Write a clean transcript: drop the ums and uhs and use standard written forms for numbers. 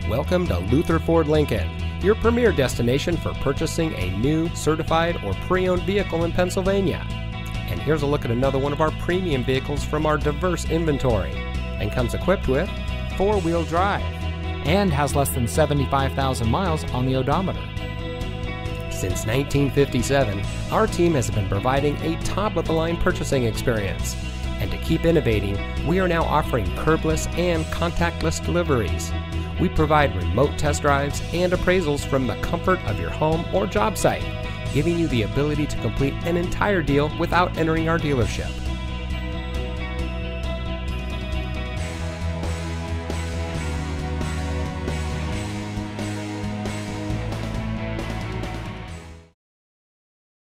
Welcome to Luther Ford Lincoln, your premier destination for purchasing a new, certified, or pre-owned vehicle in Pennsylvania. And here's a look at another one of our premium vehicles from our diverse inventory, and comes equipped with four-wheel drive and has less than 75,000 miles on the odometer. Since 1957, our team has been providing a top-of-the-line purchasing experience. And to keep innovating, we are now offering curbless and contactless deliveries. We provide remote test drives and appraisals from the comfort of your home or job site, giving you the ability to complete an entire deal without entering our dealership.